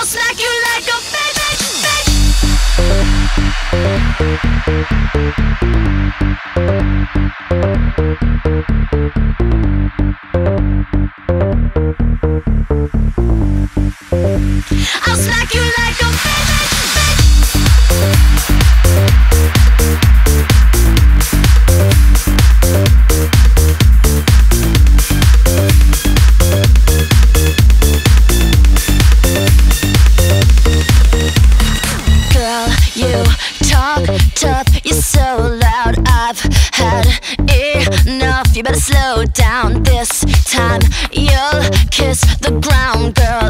smack you like a bitch, bitch. I'll smack you like a bitch, bitch. Girl, you talk tough, you're so loud. I've had enough. You better slow down this time. You'll kiss the ground, girl.